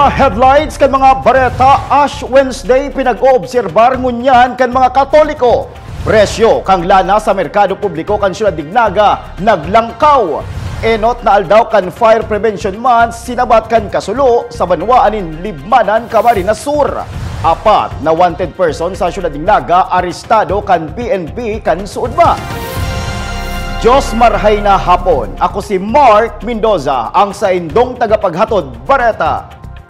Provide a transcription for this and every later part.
Sa headlines kan mga bareta, Ash Wednesday pinag-oobserbar ngunyan kan mga Katoliko. Presyo kang lana sa merkado publiko kan Siyudad Dignaga naglangkaw. Enot na aldaw kan Fire Prevention Month sinabat kan kasulo sa banwaanin Libmanan, Camarines Sur. Apat na wanted person sa Siyudad Dignaga arestado kan PNP kan Suudma. Diyos marhay na hapon. Ako si Mark Mendoza, ang sa indong tagapaghatod bareta.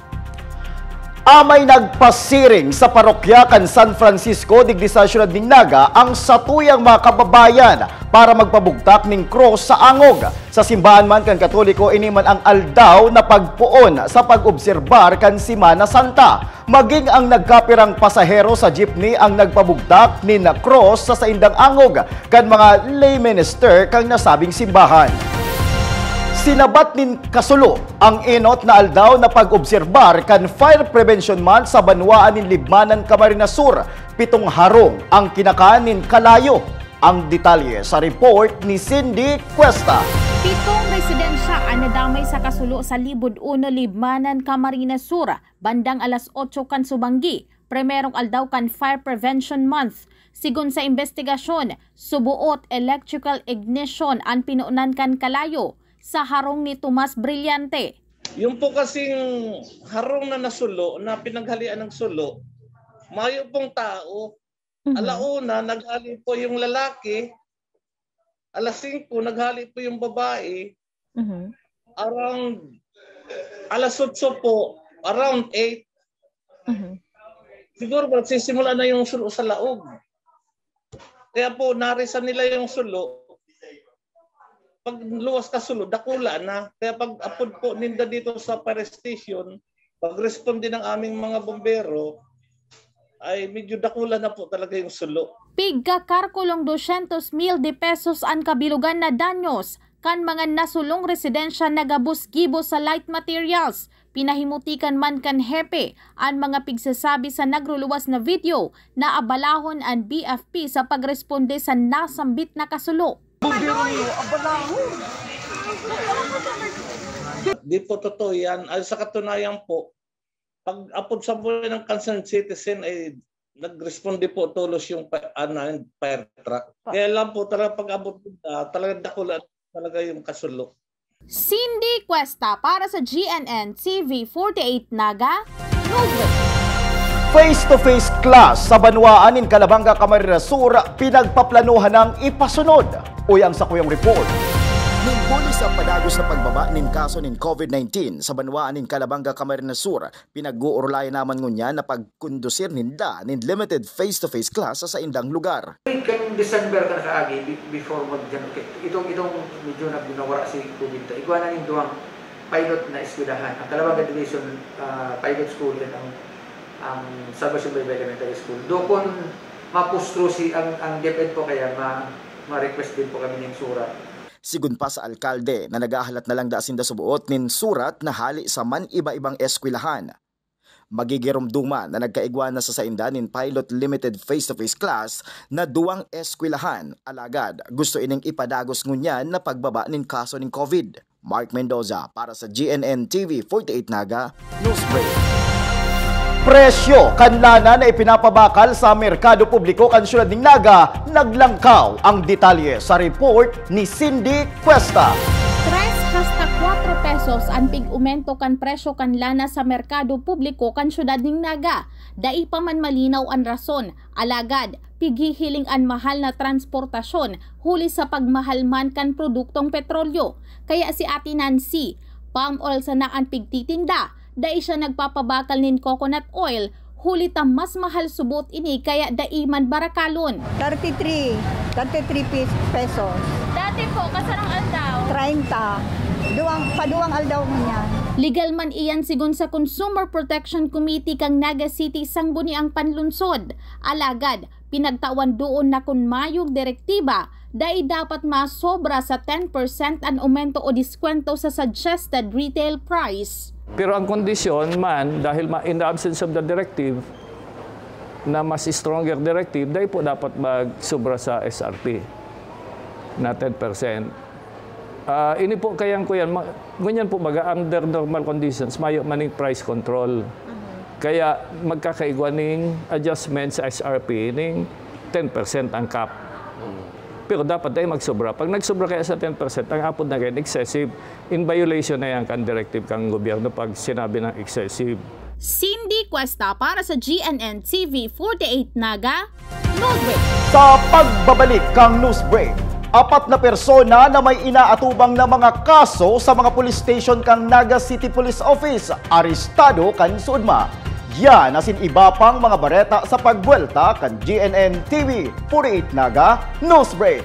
Amay nagpasiring sa parokya kan San Francisco digdi sa Siyudad Dignaga ang satuyang mga kababayan para magpabugtak ning cross sa angog. Sa simbahan man kan Katoliko iniman ang aldaw na pagpuon sa pag-obserbar kan Semana Santa. Maging ang nagkapirang pasahero sa jeepney ang nagpabugtak ni na cross sa saindang angog kan mga lay minister kang nasabing simbahan. Sinabat nin kasulo ang enot na aldaw na pag-obserbar kan Fire Prevention Month sa banwaan nin Libmanan, Camarines Sur. 7 harong ang kinakanin kalayo. Ang detalye sa report ni Cindy Cuesta. 7 residensya ang nadamay sa kasulo sa Libod 1 Libmanan, Camarines Sur, bandang alas 8 kan Subanggi. Primerong aldaw kan Fire Prevention Month. Sigun sa investigasyon, subuot electrical ignition ang pinuunan kan kalayo sa harong ni Tomas Brillante. Yung po kasing harong na nasulo, na pinaghalian ng sulo, mayo pong tao. Alauna, naghali po yung lalaki. Alas 5, naghali po yung babae. Around, alas 8 po, around 8. Siguro magsisimula na yung sulo sa laog. Kaya po, narisan nila yung sulo. Pag luwas ka sulo, dakula na. Kaya pag apod po ninda dito sa fire station, pag respond din ng aming mga bombero, ay medyo dakula na po talaga yung sulo. Pigka karkulong 200,000 de pesos ang kabilugan na danyos kan mga nasulong residensya nagabus-gibos sa light materials. Pinahimutikan man kan hepe ang mga pigsasabi sa nagruluwas na video na abalahon ang BFP sa pagresponde sa nasambit na kasulo. Di po totoo yan. Ay, sa katunayan po, pag apod sa buhay ng concerned citizen ay nag-responde po tulos yung fire truck. Kaya lang po talaga pag abot talaga dakula talaga yung kasulo. Cindy Cuesta para sa GNN TV 48 Naga, News. Face-to-face class sa banwaan in Calabanga, Camarines Sur pinagpaplanuhan ng ipasunod. Uyang sa kuyang report. Ningkuli sa padagos na pagbaba nin kaso nin COVID-19 sa banwaan in Calabanga, Camarines Sur, pinag-uurlayan naman ngunya na pagkundusir ninda nin limited face-to-face class sa indang lugar. Kan December ka nakaagi before mag-dyan. Itong medyo na binawara si COVID. Iguana nin duwang pilot na eskwelahan. Ang Calabanga Division Pilot School at ang Salvation Bay Elementary School. Doon kung mapustro ang DepEd po kaya ma-request din po kami ng surat. Sigun pa sa alkalde na nagahalat na lang dasinda subuot nin surat na hali sa man iba-ibang eskwelahan. Magigirumduman na nagkaigwan na sa sainda nin pilot limited face-to-face class na duwang eskwelahan. Alagad gusto ining ipadagos ngunyan na pagbaba nin kaso nin COVID. Mark Mendoza para sa GNN TV 48 Naga, Newsbreak. Presyo kanlana na ipinapabakal sa merkado publiko kan Siyudad Dignaga naglangkaw. Ang detalye sa report ni Cindy Cuesta. 3 hasta 4 pesos ang pig-umento kan presyo kan lana sa merkado publiko kan Siyudad Dignaga. Dai pa man malinaw ang rason. Alagad, pighihiling ang mahal na transportasyon huli sa pagmahal man kan produktong petrolyo. Kaya si Ate Nancy, palm oil sa naan pigtitinda. Dai siya nagpapabakal nin coconut oil, huli ta mas mahal subot ini kaya daiman barakalon. 33 pesos. Dati po, kasarang aldaw? 30. Paduwang aldaw mo niyan. Legal man iyan sigun sa Consumer Protection Committee kang Naga City sangguni ang panlunsod. Alagad, pinagtawan doon na kung mayog direktiba, dai dapat masobra sa 10% ang aumento o diskwento sa suggested retail price. Pero ang kondisyon man, dahil in the absence of the directive, na mas stronger directive, dahil po dapat magsobra sa SRP na 10%. Ini po kayang ko yan, ganyan po baga under normal conditions, mayo maning price control. Kaya magkakaigwaning adjustment sa SRP ning 10% ang cap. Pero dapat ay magsobra. Pag nagsobra kaya sa 10%, ang apod na kayo excessive. In violation na yan kan directive kang gobyerno pag sinabi ng excessive. Cindy Cuesta para sa GNN TV 48 Naga, Newsbreak. Sa pagbabalik kang Newsbreak, 4 na persona na may inaatubang na mga kaso sa mga police station kang Naga City Police Office, arestado kan suudma. Yan asin iba pang mga bareta sa pagbuelta kan GNN TV 48 Naga Newsbreak.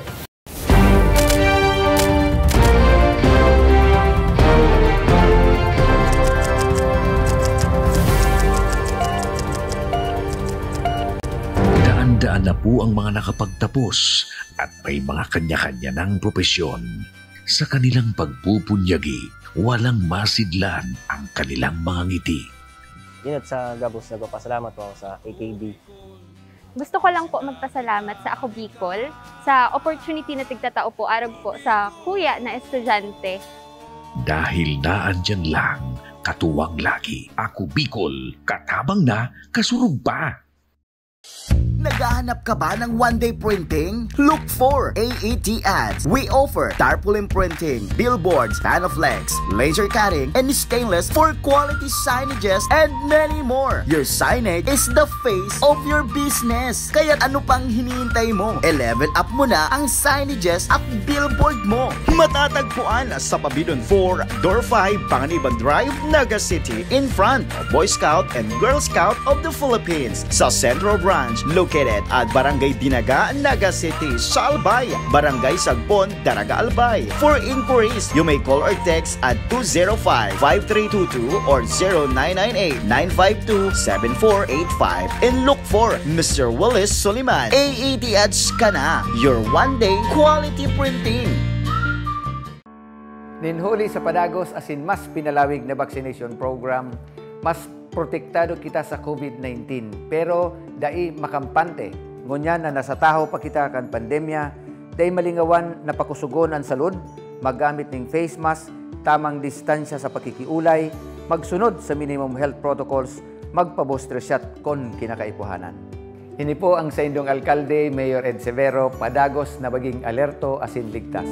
Daan-daan na po ang mga nakapagtapos at may mga kanya-kanya ng propesyon. Sa kanilang pagpupunyagi, walang masidlan ang kanilang mga ngiti. Yun at sa Gabos, nagpapasalamat po ako sa AKB. Gusto ko lang po magpasalamat sa Ako Bicol sa opportunity na tigtatao po arag po sa kuya na estudyante. Dahil naandyan lang, katuwang lagi. Ako Bicol, katabang na, kasurug pa. Naghahanap ka ba ng one-day printing? Look for AET Ads. We offer tarpaulin printing, billboards, panflex, laser cutting, and stainless for quality signages and many more. Your signage is the face of your business. Kaya ano pang hinihintay mo? I-level up mo na ang signages at billboard mo. Matatagpuan sa Pabidon 4, Door 5, Panganiban Drive, Naga City, in front of Boy Scout and Girl Scout of the Philippines. Sa Central Branch, located at Barangay Dinaga, Naga City, Salbay, Barangay Sagpon, Daraga Albay. For inquiries, you may call or text at 205-5322 or 0998-952-7485 and look for Mr. Willis Soliman. AET Ads ka na, your one-day quality printing. Ninhuli sa Padagos asin mas pinalawig na vaccination program, mas protektado kita sa COVID-19. Pero dai makampante, ngunyan na nasa taho pa kita kan pandemya, dai malingawan na pakusugon ang salud, maggamit ng face mask, tamang distansya sa pakikiulay, magsunod sa minimum health protocols, magpa-booster shot kon kinakaipuhanan. Ini po ang sa indong alkalde, Mayor Ed Severo, Padagos na maging alerto asin ligtas.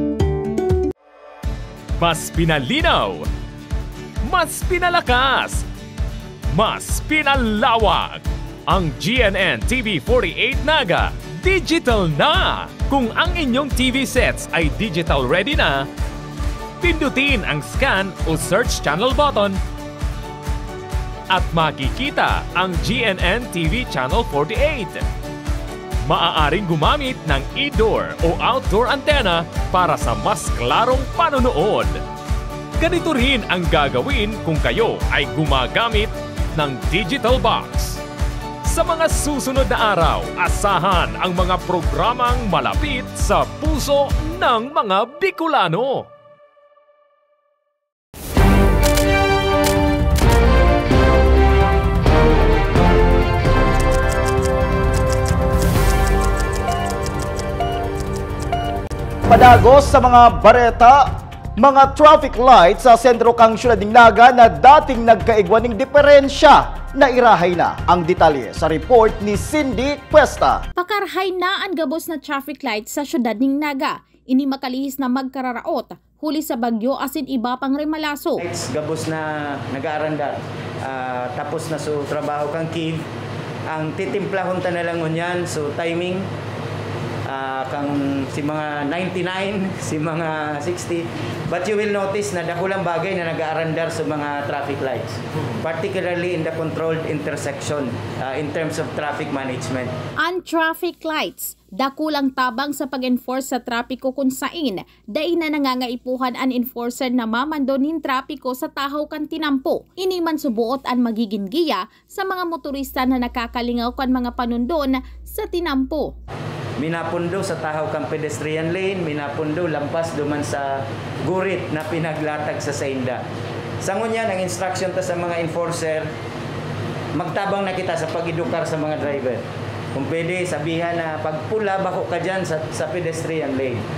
Mas pinalinaw, mas pinalakas, mas pinalawak. Ang GNN TV 48 Naga, digital na! Kung ang inyong TV sets ay digital ready na, pindutin ang scan o search channel button at makikita ang GNN TV Channel 48. Maaaring gumamit ng indoor o outdoor antenna para sa mas klarong panonood. Ganito rin ang gagawin kung kayo ay gumagamit ng digital box. Sa mga susunod na araw, asahan ang mga programang malapit sa puso ng mga Bicolano. Padagos sa mga bareta, mga traffic lights sa sentro kang Siyudad ng Naga na dating nagkaigwaning diferensya na irahay na. Ang detalye sa report ni Cindy Cuesta. Pakarhay na ang gabos na traffic lights sa Siyudad ng Naga. Ini makalihis na magkararaot, huli sa bagyo asin iba pang remalaso. Lights gabos na nag-aarandar, tapos na so trabaho kang kid. Ang titimplahon ta na lang ngunyan, so timing. Kang si mga 99, si mga 60. But you will notice na dakulang bagay na nag-aarandar sa mga traffic lights. Particularly in the controlled intersection in terms of traffic management. Ang traffic lights, dakulang tabang sa pag-enforce sa trapiko kung sain, dai na nangangaipuhan ang enforcer na mamandonin trapiko sa tahaw kan tinampo. Ini man subuot ang magiging giya sa mga motorista na nakakalingaw kan mga panundon sa tinampo. Minapundo sa tahaw kang pedestrian lane, minapundo lampas duman sa gurit na pinaglatag sa sainda. Sangon yan ang instruction ta sa mga enforcer, magtabang na kita sa pag-edukar sa mga driver. Kung pwede, sabihan na pagpula bako ka dyan sa pedestrian lane.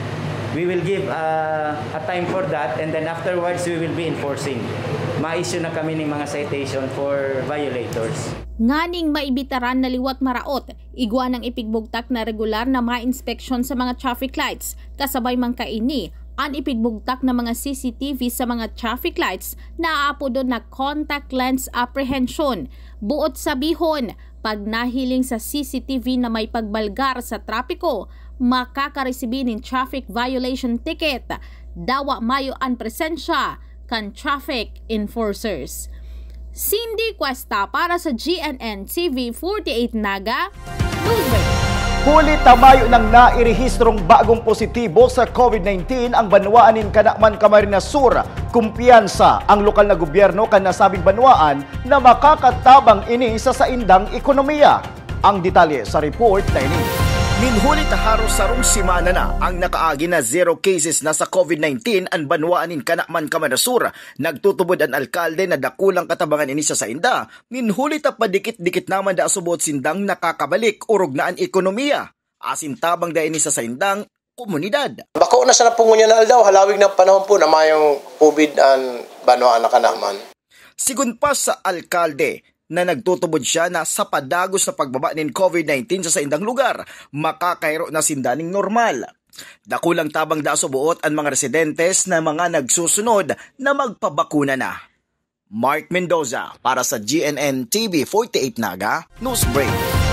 we will give a time for that, and then afterwards we will be enforcing. Ma-issue na kami ng mga citation for violators. Nganing maibitaran na liwat maraot, igwa ng ipigbugtak na regular na ma-inspeksyon sa mga traffic lights, kasabay man kaini ang ipigbugtak na mga CCTV sa mga traffic lights na aapodo na contact lens apprehension. Buot sabihon, pag nahiling sa CCTV na may pagbalgar sa trapiko, makakaresibin ng traffic violation ticket. Dawa mayo ang presensya kan traffic enforcers. Cindy Cuesta para sa GNN TV 48 Naga, Newsweek. Huli tamayo ng nairehistrong bagong positibo sa COVID-19 ang banwaanin Kanakman Camarines Sur. Kumpiyansa ang lokal na gobyerno kan nasabing banwaan na makakatabang ini sa saindang ekonomiya. Ang detalye sa report na ini. Minhuli taharos sarong simana na ang nakaagi na 0 cases na sa COVID-19 ang banwaanin Kanakman Camarines Sur. Nagtutubod ang alkalde na dakulang katabangan ini sa sainda. Minhuli ta padikit-dikit naman da subot sindang nakakabalik urog na ang ekonomiya. Asintabang da ini sa saindang komunidad. Bako na sa napungunya na aldaw, halawig na panahon po na mayong COVID ang banwaan na Kanakman. Sigun pa sa alkalde, na nagtutubod siya na sa padagos na pagbaba ng COVID-19 sa saindang lugar, makakairo na sindaning normal. Dakulang tabang daso buot ang mga residentes na mga nagsusunod na magpabakuna na. Mark Mendoza para sa GNN TV 48 Naga, Newsbreak.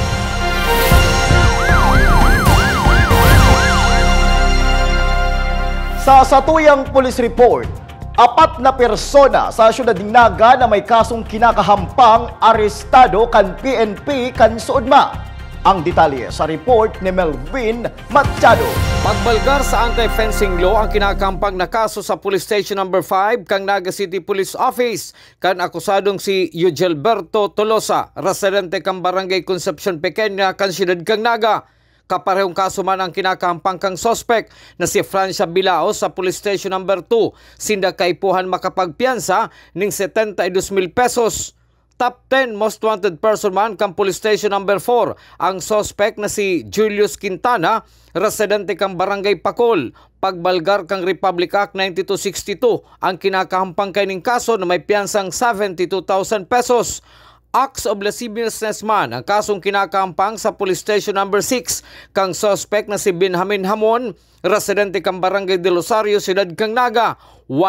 Sa satuyang police report, 4 na persona sa siyudad ng Naga na may kasong kinakahampang arestado kan PNP kan Suodma. Ang detalye sa report ni Melvin Machado. Pagbalgar sa anti-fencing law ang kinakampang na kaso sa Police Station No. 5 kang Naga City Police Office kan akusadong si Eugelberto Tolosa, residente kang Barangay Concepcion Pequeña kan siyudad kang Naga. Kaparehong kaso man ang kinakampang kang sospek na si Francia Bilao sa Police Station No. 2. Sinda kaipuhan makapagpiyansa ng 72,000 pesos. Top 10 most wanted person man kang Police Station No. 4. Ang sospek na si Julius Quintana, residente kang Barangay Pacol. Pagbalgar kang Republic Act 9262 ang kinakahampang kaining kaso na may piyansang 72,000 pesos. Acts of lasciviousness man ang kasong kinakampang sa Police Station No. 6 kang sospek na si Benjamin Hamon, residente kang Barangay de Rosario, Ciudad kang Naga.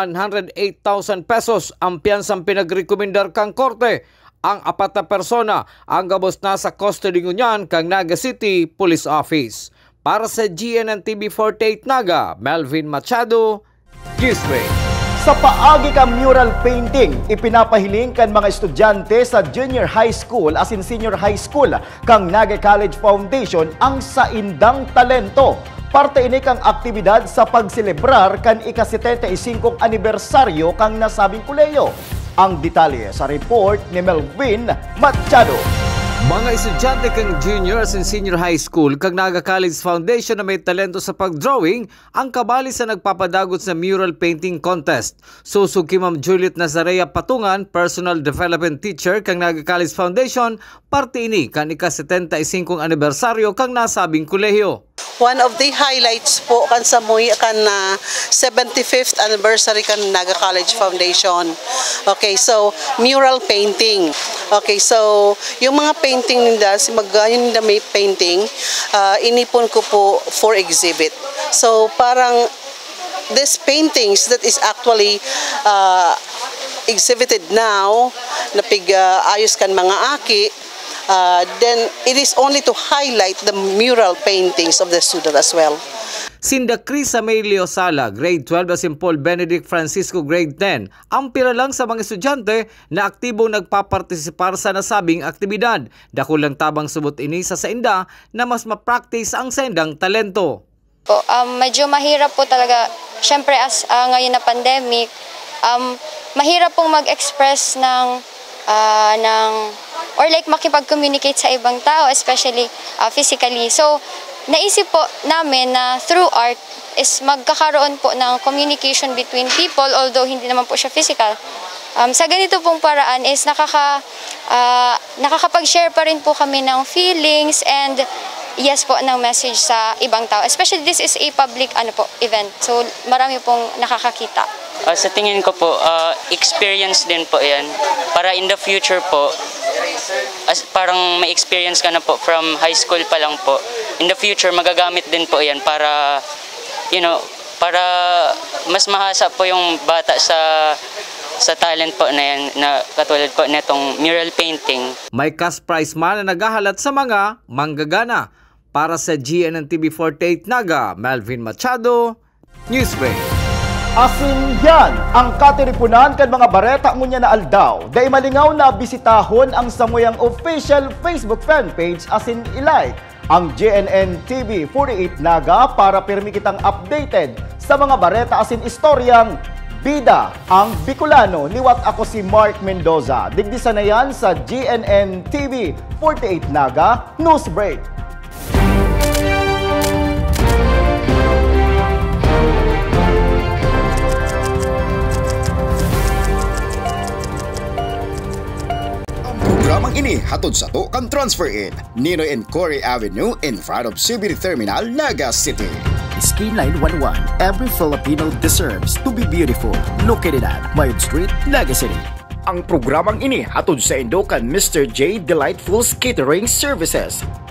108,000 pesos ang piyansang pinagrekomendar kang korte. Ang 4 na persona ang gabos na sa custody ngunyan kang Naga City Police Office. Para sa GNN TV 48 Naga, Melvin Machado, Newsbreak. Sa paagi ka mural painting, ipinapahiling kan mga estudyante sa junior high school as in senior high school kang Naga College Foundation ang saindang talento. Parte ini kang aktibidad sa pagselebrar kan ika-75 anibersaryo kang nasabing kuleyo. Ang detalye sa report ni Melvin Machado. Mga estudyante kang juniors and senior high school kag Naga College Foundation na may talento sa pagdrawing ang kabali sa nagpapadagot sa mural painting contest. Susuki Ma'am Juliet Nazarea Patungan, personal development teacher kang Naga College Foundation, parte ini kan ika-75 anibersaryo kang nasabing kolehiyo. One of the highlights po kan sa muy kan 75th anniversary kan Naga College Foundation. Okay, so mural painting. Okay, so yung mga painting nila, si magayon nila may painting, inipon ko po for exhibit. So parang these paintings that is actually exhibited now, napig-ayos kan mga aki, then it is only to highlight the mural paintings of the student as well. Sinda Chris Amelio Sala, grade 12 as in Paul Benedict Francisco, grade 10. Ang pila lang sa mga estudyante na aktibong nagpapartisipar sa nasabing aktibidad. Dakulang tabang subot ini sa sainda na mas ma-practice ang saindang talento. Medyo mahirap po talaga. Siyempre as ngayon na pandemic, mahirap pong mag-express ng or like makipag-communicate sa ibang tao, especially physically. So, naisip po namin na through art is magkakaroon po ng communication between people, although hindi naman po siya physical. Sa ganito pong paraan is nakakapag-share pa rin po kami ng feelings and yes po ng message sa ibang tao. Especially this is a public event. So marami pong nakakakita. Sa tingin ko po, experience din po yan. Para in the future po, parang may experience ka na po from high school pa lang po. In the future, magagamit din po yan para, para mas mahasa po yung bata sa talent po na yan, na katulad po nitong mural painting. May cash prize man na naghahalat sa mga manggagana. Para sa GNN TV 48 Naga, Melvin Machado, Newsbreak. Asin yan ang katiripunan kan mga bareta ngunya na aldaw. Day malingaw na bisitahon ang samuyang official Facebook fanpage asin ilike ang GNN TV 48 Naga para pirmi kitang updated sa mga bareta asin istoryang bida ang Bicolano. Liwat ako si Mark Mendoza. Digdisa na yan sa GNN TV 48 Naga Newsbreak. Programang ini hatod sa to kan transfer in Ninoy and Corey Avenue in front of CBD Terminal, Naga City. Ski 911. Every Filipino deserves to be beautiful. Located at Mayod Street, Naga City. Ang programang ini hatod sa Indo kan Mr. J Delightful Catering Services.